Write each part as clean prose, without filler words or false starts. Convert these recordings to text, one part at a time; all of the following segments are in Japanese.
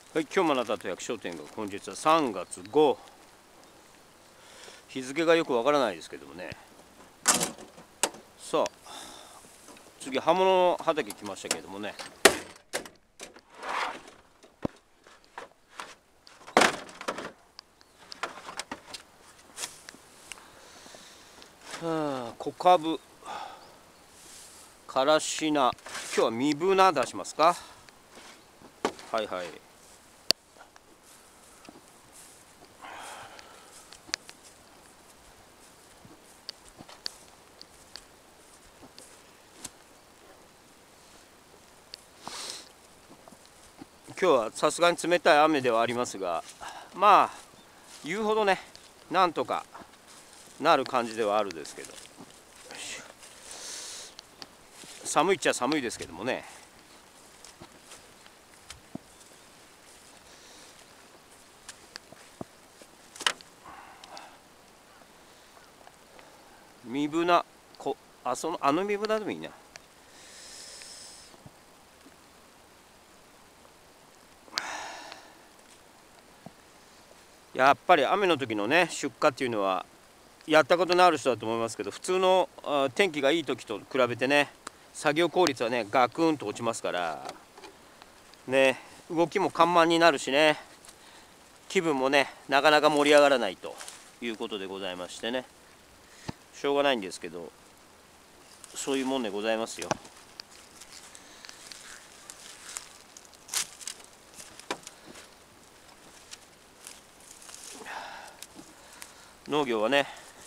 はい、今日学んだと役商店が本日は3月5日付がよくわからないですけどもね。さあ次葉物畑来ましたけれどもね、小かぶからし菜、今日は身ぶな出しますか。はいはい。今日はさすがに冷たい雨ではありますが、まあ言うほどねなんとかなる感じではあるですけど、寒いっちゃ寒いですけどもね。身ぶなあの身ぶなでもいいな。やっぱり雨の時のね出荷っていうのはやったことのある人だと思いますけど、普通の天気がいい時と比べてね作業効率はねガクンと落ちますからね、動きも緩慢になるしね、気分もねなかなか盛り上がらないということでございましてね、しょうがないんですけど、そういうもんでございますよ。農業はね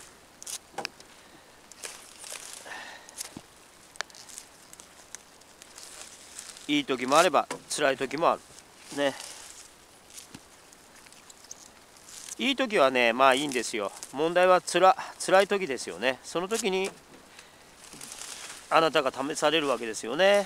いい時もあれば辛い時もあるね。いい時はねまあいいんですよ。問題は辛い時ですよね。その時にあなたが試されるわけですよね。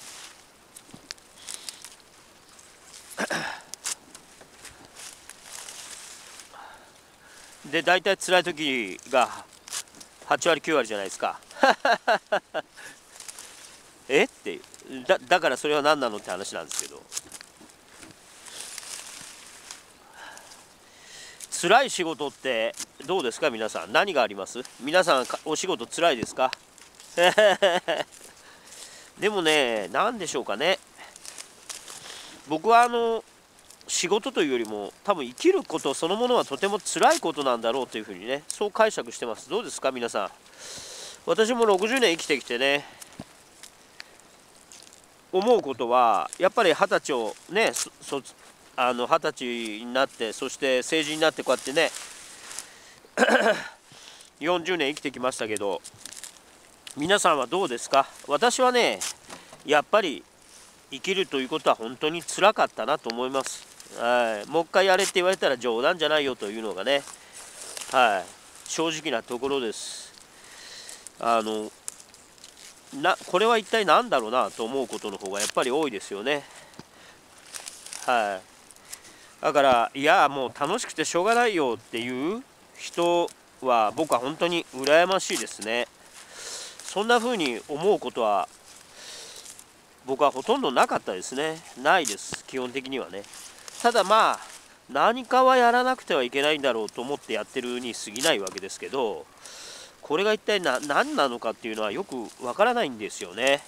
で大体辛い時が8割9割じゃないですか。えってだからそれは何なのって話なんですけど、辛い仕事ってどうですか皆さん。何があります？皆さんお仕事辛いですか？でもね、何でしょうかね。僕は仕事というよりも多分生きることそのものはとても辛いことなんだろうというふうにね、そう解釈してます。どうですか皆さん。私も60年生きてきてね思うことは、やっぱり20歳をね20歳になって、そして成人になってこうやってね40年生きてきましたけど、皆さんはどうですか？私はねやっぱり生きるということは本当につらかったなと思います。はい、もう一回やれって言われたら冗談じゃないよというのがね、はい、正直なところです。これは一体何だろうなと思うことの方がやっぱり多いですよね。はい、だからいやもう楽しくてしょうがないよっていう人は僕は本当に羨ましいですね。そんな風に思うことは僕はほとんどなかったですね。ないです基本的にはね。ただまあ何かはやらなくてはいけないんだろうと思ってやってるに過ぎないわけですけど、これが一体何なのかっていうのはよくわからないんですよね。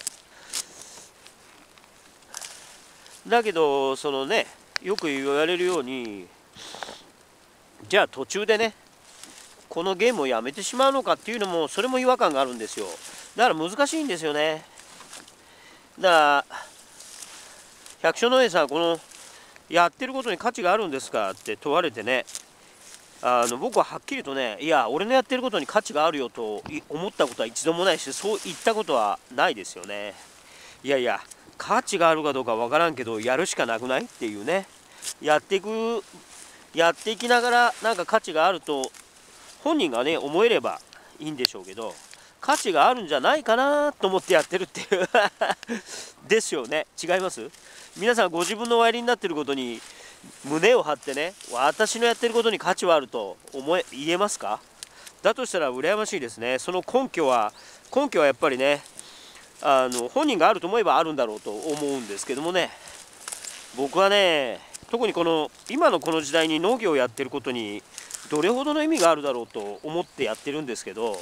だけどそのねよく言われるように、じゃあ途中でねこのゲームをやめてしまうのかっていうのも、それも違和感があるんですよ。だから難しいんですよね。だから百姓農園さん、このやってることに価値があるんですかって問われてね、僕ははっきりとね、いや俺のやってることに価値があるよと思ったことは一度もないし、そう言ったことはないですよね。いやいや価値があるかどうかわからんけどやるしかなくないっていうね、やっていきながらなんか価値があると本人がね思えればいいんでしょうけど、価値があるんじゃないかなと思ってやってるっていうですよね。違います？皆さんご自分のおやりになっていることに胸を張ってね、私のやってることに価値はあると言えますか？だとしたら羨ましいですね。その根拠はやっぱりね本人があると思えばあるんだろうと思うんですけどもね、僕はね特にこの今のこの時代に農業をやってることにどれほどの意味があるだろうと思ってやってるんですけど、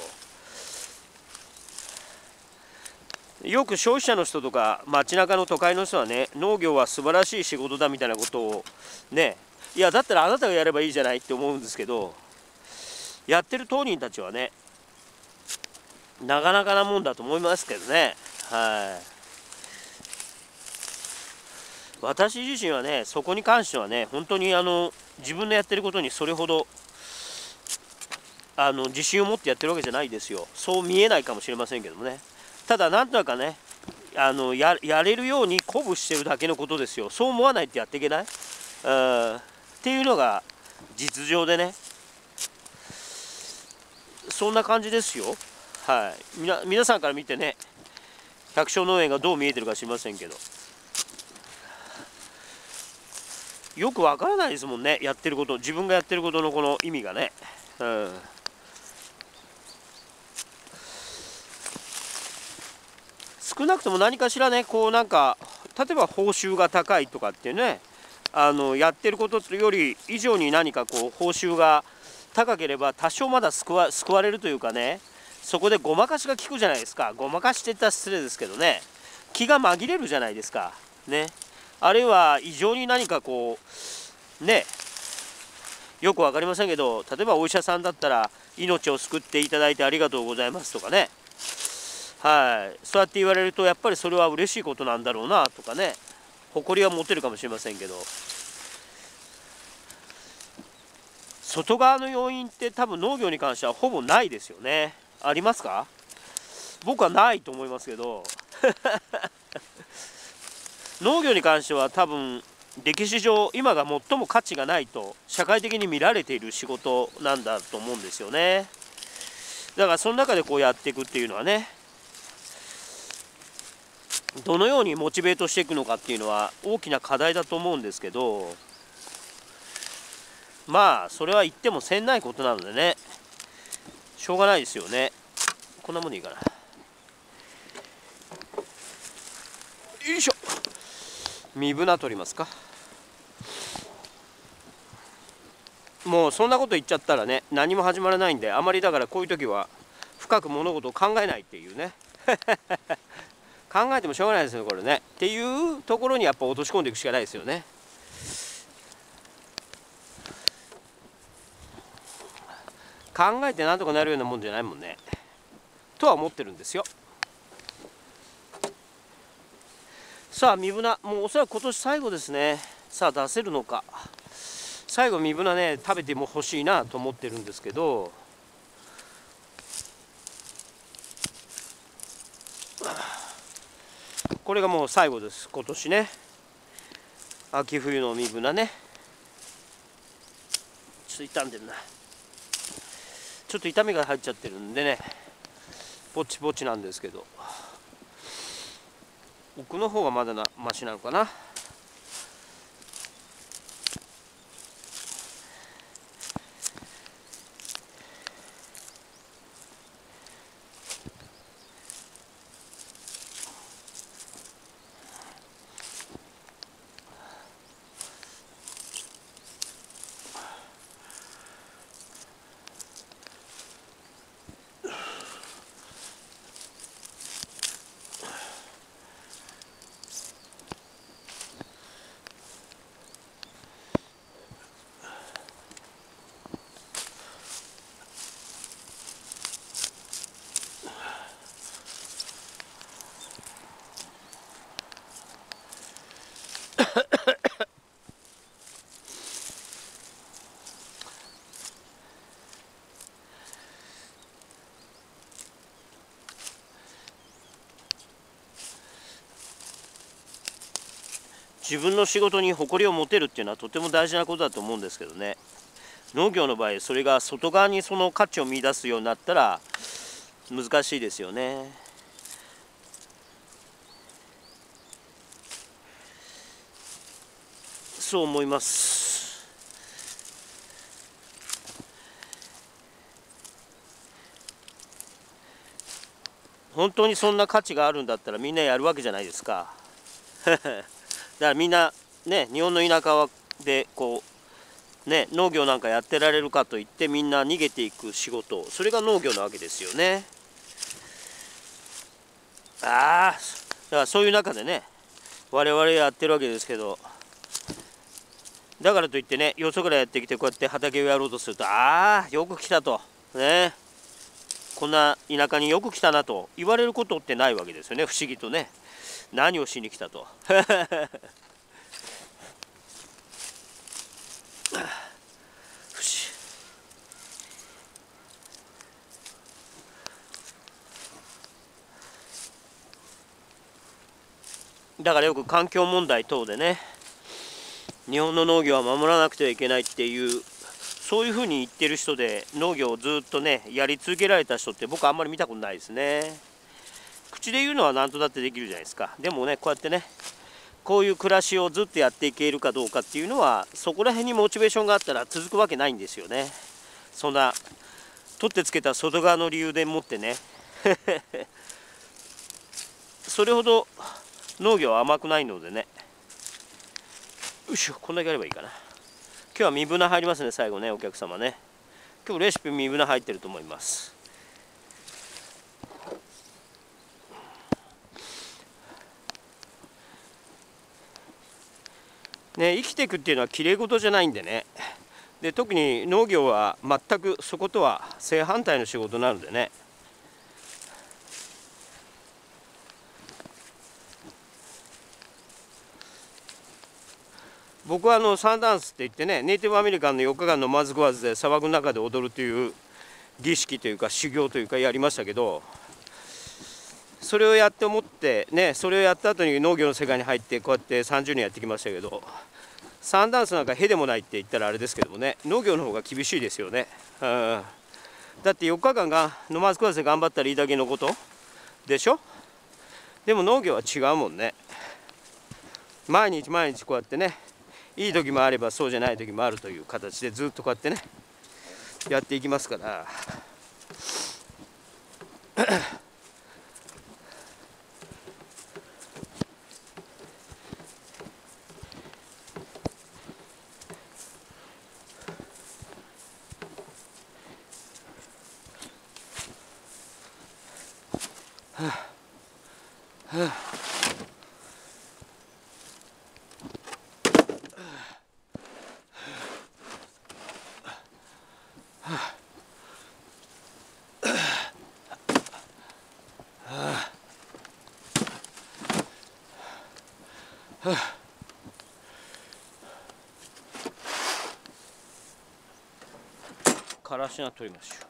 よく消費者の人とか街中の都会の人はね、農業は素晴らしい仕事だみたいなことをね、いやだったらあなたがやればいいじゃないって思うんですけど、やってる当人たちはね、なかなかなもんだと思いますけどね。はい。私自身はね、そこに関してはね、本当に自分のやってることにそれほど自信を持ってやってるわけじゃないですよ。そう見えないかもしれませんけどもね。ただなんとなくね、やれるように鼓舞してるだけのことですよ。そう思わないとやっていけない、っていうのが実情でね、そんな感じですよ。はい。皆さんから見てね、百姓農園がどう見えてるか知りませんけど、よくわからないですもんね、やってること、自分がやってることのこの意味がね。少なくとも何かしらね、こうなんか例えば報酬が高いとかってね、やってることより以上に何かこう報酬が高ければ多少まだ救われるというかね、そこでごまかしが効くじゃないですか。ごまかしって言ったら失礼ですけどね、気が紛れるじゃないですかね。あるいは異常に何かこうね、よく分かりませんけど、例えばお医者さんだったら命を救っていただいてありがとうございますとかね、はい、そうやって言われるとやっぱりそれは嬉しいことなんだろうなとかね、誇りは持てるかもしれませんけど、外側の要因って多分農業に関してはほぼないですよね。ありますか？僕はないと思いますけど農業に関しては多分歴史上今が最も価値がないと社会的に見られている仕事なんだと思うんですよね。だからその中でこうやっていくっていうのはね、どのようにモチベートしていくのかっていうのは大きな課題だと思うんですけど、まあそれは言ってもせんないことなのでね、しょうがないですよね。こんなもんでいいかな。よいしょ。身ぶな取りますか。もうそんなこと言っちゃったらね、何も始まらないんで、あまりだからこういう時は深く物事を考えないっていうね考えてもしょうがないですよこれねっていうところにやっぱ落とし込んでいくしかないですよね。考えてなんとかなるようなもんじゃないもんねとは思ってるんですよ。さあ、身ぶな、もうおそらく今年最後ですね。さあ、出せるのか。最後、身ぶなね、食べても欲しいなと思ってるんですけど、これがもう最後です、今年ね。秋冬の身ぶなね。ちょっと傷んでるな。ちょっと痛みが入っちゃってるんでね、ぼちぼちなんですけど、奥の方がまだマシなのかな。自分の仕事に誇りを持てるっていうのはとても大事なことだと思うんですけどね。農業の場合それが外側にその価値を見出すようになったら難しいですよね。そう思います。本当にそんな価値があるんだったらみんなやるわけじゃないですかだからみんなね、日本の田舎はでこうね、農業なんかやってられるかといってみんな逃げていく仕事、それが農業なわけですよね。だからそういう中でね我々やってるわけですけど、だからといってねよそからやってきてこうやって畑をやろうとすると、よく来たとね、こんな田舎によく来たなと言われることってないわけですよね。不思議とね、何をしに来たとだからよく環境問題等でね、日本の農業は守らなくてはいけないっていう、そういうふうに言ってる人で農業をずっとねやり続けられた人って僕はあんまり見たことないですね。口で言うのは何とだってできるじゃないですか。でもねこうやってねこういう暮らしをずっとやっていけるかどうかっていうのは、そこら辺にモチベーションがあったら続くわけないんですよね。そんな取ってつけた外側の理由でもってねそれほど農業は甘くないのでね。よいしょ、こんだけやればいいかな。今日は身分入りますね、最後ね、お客様ね。今日レシピ身分入ってると思います。ね、生きていくっていうのはきれい事じゃないんでね。で特に農業は全くそことは正反対の仕事なのでね。僕はサンダンスって言ってね、ネイティブアメリカンの4日間のまず食わずで砂漠の中で踊るという儀式というか修行というかやりましたけど、それをやって思ってね、それをやった後に農業の世界に入ってこうやって30年やってきましたけど、サンダンスなんかへでもないって言ったらあれですけどもね、農業の方が厳しいですよね。だって4日間が飲まず食わずで頑張ったらいいだけのことでしょ。でも農業は違うもんね。毎日毎日こうやってね、いい時もあればそうじゃない時もあるという形でずっとこうやってねやっていきますからからし菜取りましょう。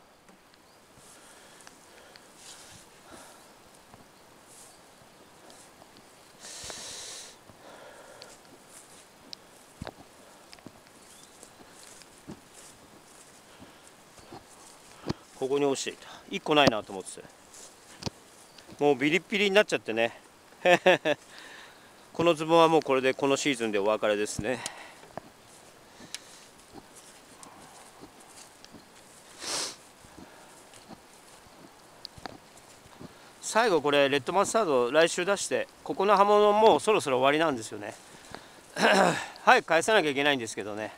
ここに落ちていた。1個ないなと思ってて、もうビリッビリになっちゃってねこのズボンはもうこれでこのシーズンでお別れですね。最後これレッドマスタード来週出して、ここの刃物もうそろそろ終わりなんですよね早く返さなきゃいけないんですけどね。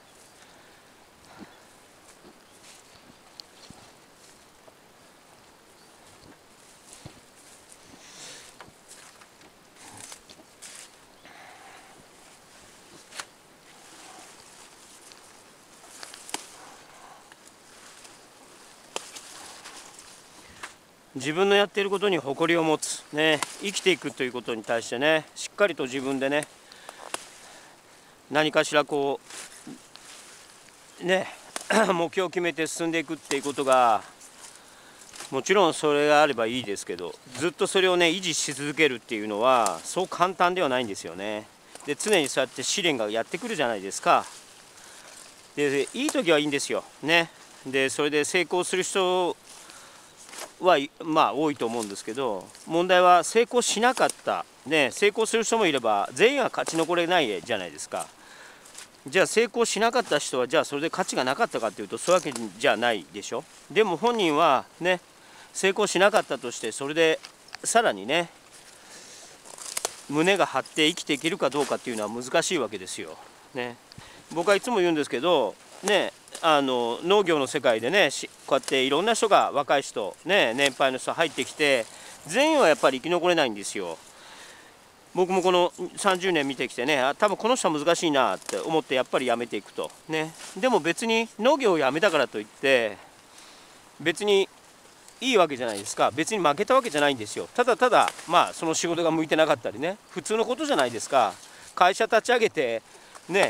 自分のやっていることに誇りを持つ、ね、生きていくということに対してね、しっかりと自分でね何かしらこうね目標を決めて進んでいくっていうことが、もちろんそれがあればいいですけど、ずっとそれをね維持し続けるっていうのはそう簡単ではないんですよね。で常にそうやって試練がやってくるじゃないですか。でいい時はいいんですよね。でそれで成功する人はまあ多いと思うんですけど、問題は成功しなかった、ね、成功する人もいれば全員は勝ち残れないじゃないですか。じゃあ成功しなかった人はじゃあそれで価値がなかったかというとそういうわけじゃないでしょ。でも本人はね成功しなかったとして、それでさらにね胸が張って生きていけるかどうかっていうのは難しいわけですよ。ね、 僕はいつも言うんですけどね、農業の世界でねこうやっていろんな人が若い人ね年配の人入ってきて全員はやっぱり生き残れないんですよ。僕もこの30年見てきてね、多分この人は難しいなって思ってやっぱりやめていくとね。でも別に農業をやめたからといって別にいいわけじゃないですか。別に負けたわけじゃないんですよ。ただただまあその仕事が向いてなかったりね、普通のことじゃないですか。会社立ち上げてね、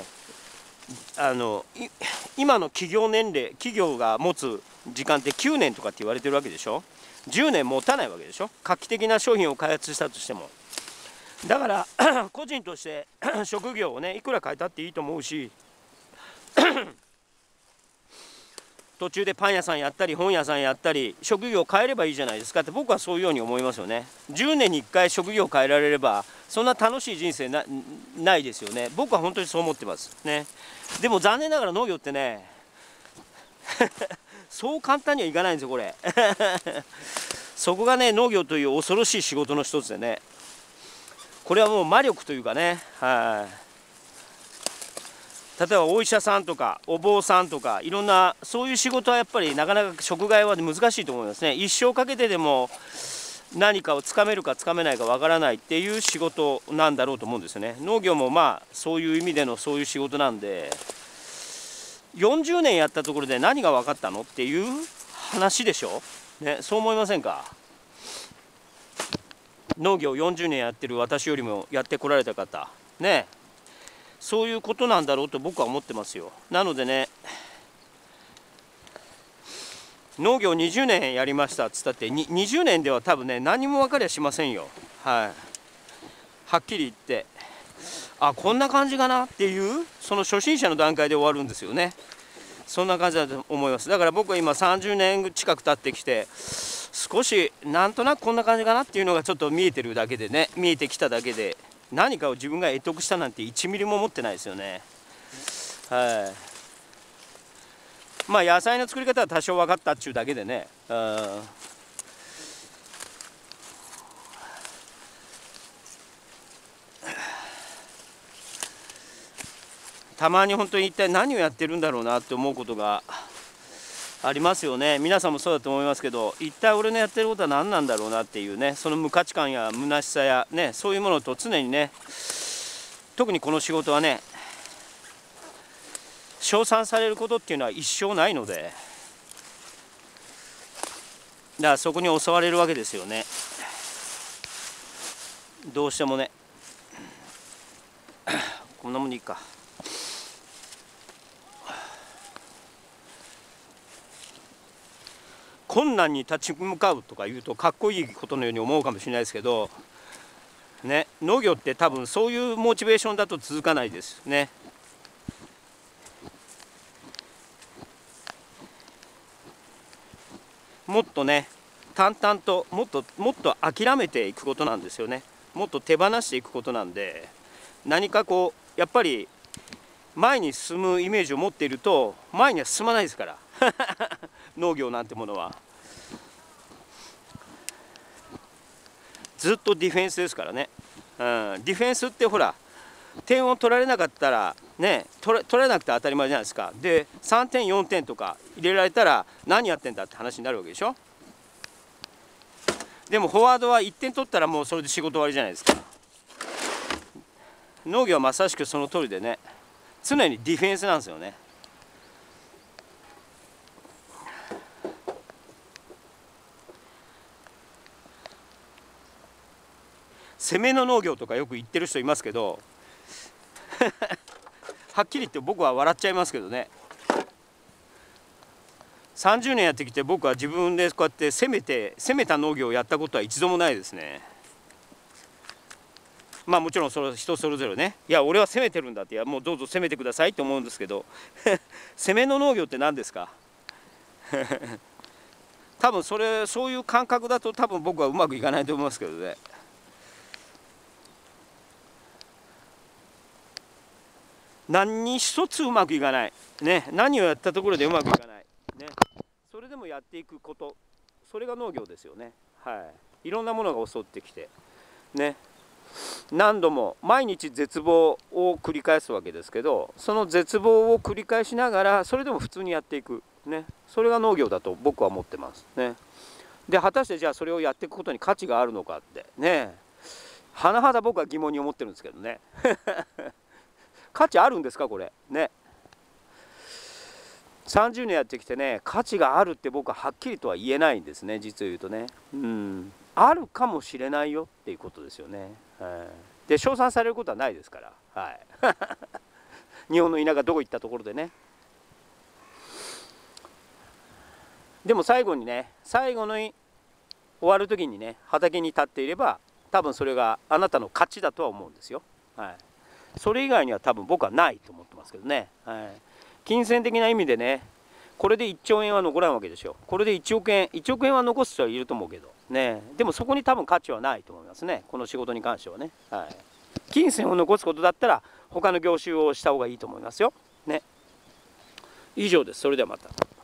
今の企業が持つ時間って9年とかって言われてるわけでしょ。10年持たないわけでしょ。画期的な商品を開発したとしても。だから個人として職業をねいくら変えたっていいと思うし途中でパン屋さんやったり本屋さんやったり職業を変えればいいじゃないですかって僕はそういうように思いますよね。10年に1回職業を変えられればそんな楽しい人生ないですよね。僕は本当にそう思ってますね。でも残念ながら農業ってねそう簡単にはいかないんですよこれそこがね農業という恐ろしい仕事の一つでね、これはもう魔力というかね、例えばお医者さんとかお坊さんとかいろんなそういう仕事はやっぱりなかなか職涯は難しいと思いますね。一生かけてでも何かをつかめるかつかめないかわからないっていう仕事なんだろうと思うんですよね。農業もまあそういう意味でのそういう仕事なんで、40年やったところで何が分かったのっていう話でしょ、ね、そう思いませんか。農業40年やってる私よりもやってこられた方ね、そういうことなんだろうと僕は思ってますよ。なのでね、農業20年やりましたっつったって20年では多分ね何も分かりゃしませんよ。はっきり言ってこんな感じかなっていうその初心者の段階で終わるんですよね。そんな感じだと思います。だから僕は今30年近く経ってきて少しなんとなくこんな感じかなっていうのがちょっと見えてるだけでね、見えてきただけで何かを自分が得得したなんて1ミリも思ってないですよね。まあ野菜の作り方は多少分かったっちゅうだけでね、たまに本当に一体何をやってるんだろうなって思うことがありますよね。皆さんもそうだと思いますけど、一体俺のやってることは何なんだろうなっていうね、その無価値観や虚しさやね、そういうものと常にね、特にこの仕事はね称賛されることっていうのは一生ないので、だからそこに襲われるわけですよね、どうしてもね。こんなもんでいいか。困難に立ち向かうとか言うとかっこいいことのように思うかもしれないですけどね、農業って多分そういうモチベーションだと続かないですね。もっとね淡々ともっと諦めていくことなんですよね。もっと手放していくことなんで、何かこうやっぱり前に進むイメージを持っていると前には進まないですから農業なんてものはずっとディフェンスですからね、ディフェンスってほら点を取られなかったらね取れなくて当たり前じゃないですか。で3点4点とか入れられたら何やってんだって話になるわけでしょ。でもフォワードは1点取ったらもうそれで仕事終わりじゃないですか。農業はまさしくその通りでね、常にディフェンスなんですよね。攻めの農業とかよく言ってる人いますけどはっきり言って僕は笑っちゃいますけどね。30年やってきて僕は自分でこうやって攻めた農業をやったことは一度もないですね。まあもちろんそれ人それぞれね、いや俺は攻めてるんだって、いやもうどうぞ攻めてくださいって思うんですけど攻めの農業って何ですか多分そういう感覚だと多分僕はうまくいかないと思いますけどね。何に一つうまくいかない、ね、何をやったところでうまくいかない、ね、それでもやっていくこと、それが農業ですよね。はい、いろんなものが襲ってきてね、 何度も毎日絶望を繰り返すわけですけど、その絶望を繰り返しながらそれでも普通にやっていく、ね、それが農業だと僕は思ってますね。で果たしてじゃあそれをやっていくことに価値があるのかってね、甚だ僕は疑問に思ってるんですけどね価値あるんですかこれね。30年やってきてね、価値があるって僕ははっきりとは言えないんですね、実を言うとね。あるかもしれないよっていうことですよね。で称賛されることはないですから、はい、日本の田舎どこ行ったところでね。でも最後にね、最後の終わる時にね、畑に立っていれば多分それがあなたの勝ちだとは思うんですよ。はい、それ以外には多分僕はないと思ってますけどね。金銭的な意味でね、これで1兆円は残らんわけでしょ。これで1億円は残す人はいると思うけどね。でもそこに多分価値はないと思いますね、この仕事に関してはね。金銭を残すことだったら他の業種をした方がいいと思いますよ。ね。以上です。それではまた。